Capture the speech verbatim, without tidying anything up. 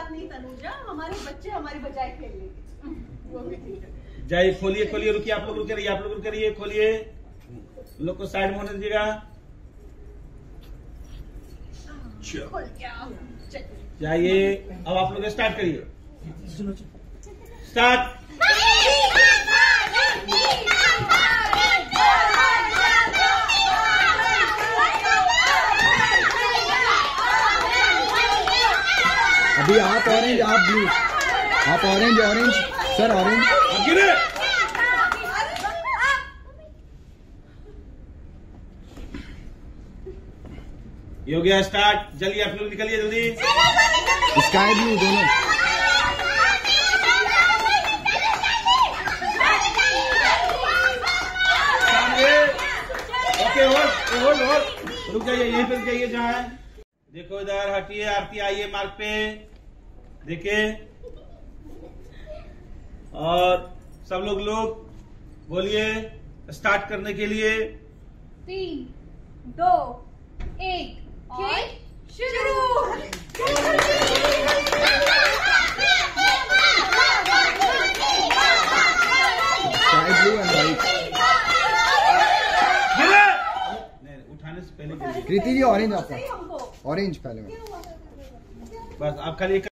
नहीं तनुजा, हमारे बच्चे हमारी बजाय खेल लेंगे, वो भी ठीक है। जय खोलिए खोलिए, रुकिए आप लोग रुक रहिए, आप लोग रुक रहिए, खोलिए, लोग को साइड में होने दीजिएगा। जाइए, अब आप लोग स्टार्ट करिए, स्टार्ट। अभी आप ऑरेंज, आप ब्लू, आप ऑरेंज, ऑरेंज सर, ऑरेंज। ये हो गया स्टार्ट, जल्दी आप लोग निकलिए जल्दी। स्काई ब्लू दोनों। ओके, होल्ड होल्ड होल्ड, रुक जाइए, यहीं पे रुक जाइए जहाँ है। देखो इधर हटिए, आरती आइए मार्ग पे, देखिए, और सब लोग लोग बोलिए स्टार्ट करने के लिए। तीन, दो, एक, खेल शुरू। Sky blue and white. उठाने से पहले कृति जी ऑरेंज, आपका ऑरेंज पहले में। बस आप खाली